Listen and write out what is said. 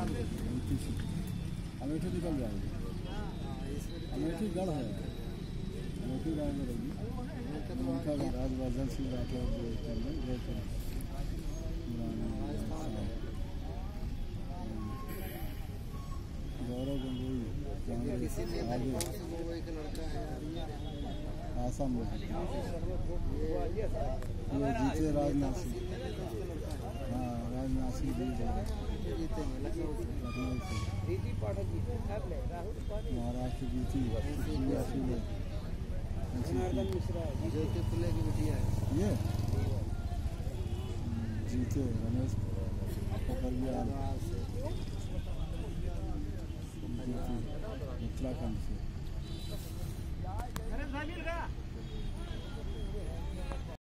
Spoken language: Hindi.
अमेठी निकल जाएगी, अमेठी गढ़ है, अमेठी गाँव में रहेगी। उनका राजवर्धन सिंह राठौर जो गए थे गौरव गंगोई आगे आसाम में ये जीते राजनाथ सिंह। हाँ राजनाथ सिंह जीते लखनऊ से, महाराष्ट्र जीती ये जीते रमेश पोखरियाल उत्तराखंड से।